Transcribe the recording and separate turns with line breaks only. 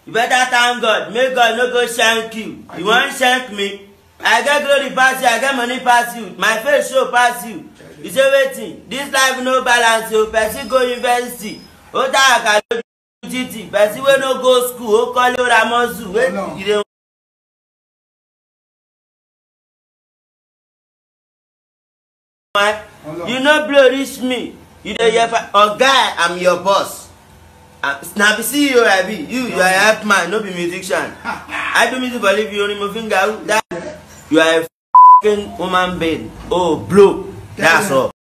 You better thank God. May God no go shank you. You want shank me? I get glory pass you, I get money pass you, my face show pass you. You say wetin? This life no balance o. Person go university, o ta aka no GT. Person wey no go school, o call o Ramosu. Wetin you dey? You no blow reach me. You dey hear oga, I'm your boss. Na be CEO I be. You are a help man, no be musician. I do music for live you only my finger. That you are a f***ing woman being. Oh, blow. That's all.